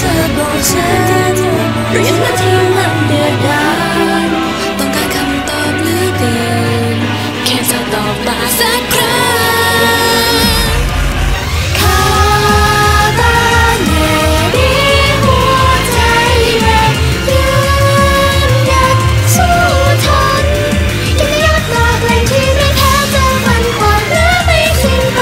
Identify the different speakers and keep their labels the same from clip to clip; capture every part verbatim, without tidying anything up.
Speaker 1: ธอบอกฉันหรือยังนาทีมันเดือดดาลต้องการคำตอบเหลือเกินแค่เธอตอบมาสักครั้งคาบาเน่ดีหัวใจแรงยืนหยัดสู้ทนยังไม่ยอดหลากแหล่งที่ไม่แท้จะฝันความหรือไม่สิ้นไป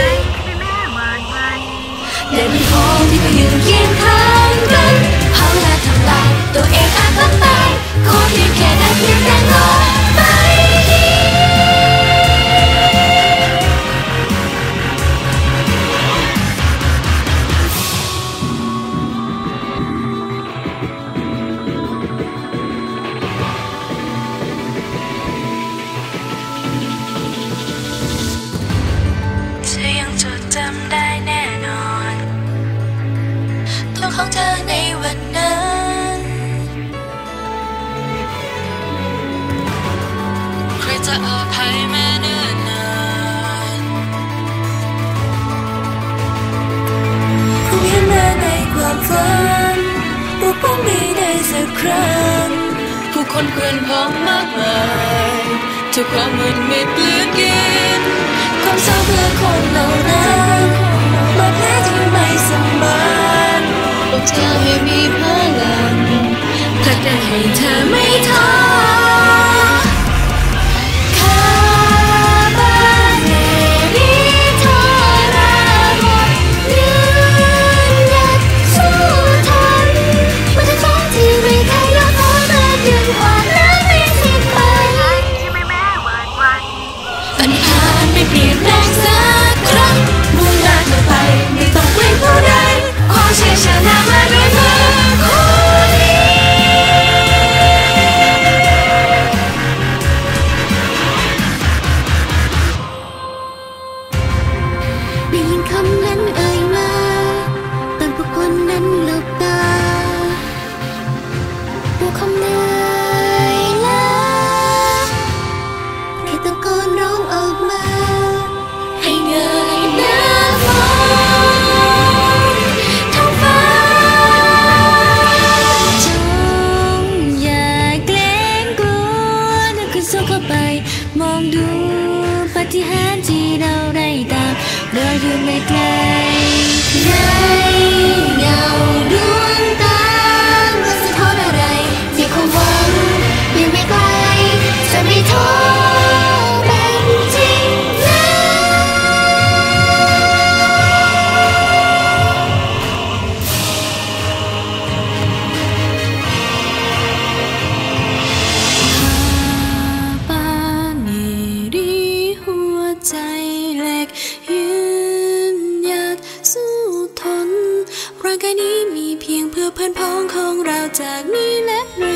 Speaker 1: และมีพอที่ก็ยืนเคียงข้างกันเผาและทำลายตัวเองอาจต้องตายขอเพียงแค่ได้เพียงแต่รอไปเธอยังจดจำได้แน่นอนตัวของเธอในวันนั้นใครจะอภัยแม้เนิ่นนานคงเห็นมาในความฝันว่าคงมีได้สักครั้งผู้คนเพื่อนพ้องมากมายทุกความมืดมิดเหลือเกินความเศร้าเพื่อคนเหล่านั้นบาดแผลที่ไม่สมานบอกเธอให้มีพลังผลักดันให้เธอไม่ท้อคาบาเน่ดีทรมานยืนหยัดสู้ทนมันจะฟ้องที่ไม่เคยยอมท้อเมื่อยืนขวางและไม่สิ้นไปฝันผ่านไปเปลี่ยนแปลงสักครั้งมุ่งหน้าต่อไปไม่ต้องเกรงผู้ใดขอเชื่อชนะมาด้วยมือคู่นี้ได้ยินคำนั้นเอ่ยมาตอนผู้คนนั้นหลบตาผู้คำเหนื่อยล้าแค่ตะโกนร้องออกมาให้เงยหน้ามองท้องฟ้าจงอย่าเกรงกลัวนึกขึ้นสู้เข้าไปมองดูปาฏิหาริย์ที่เราได้ตามรออยู่ไม่ไกลในเงาดวงตาว่าสะท้อนอะไรมีความหวังยังไม่ไกลจะไม่ท้อเป็นจริงปาเนรีหัวใจแหลกยืนหยัดสู้ทนร่างกายนี้มีเพียงเพื่อเพื่อนพ้องของเราจากนี้และ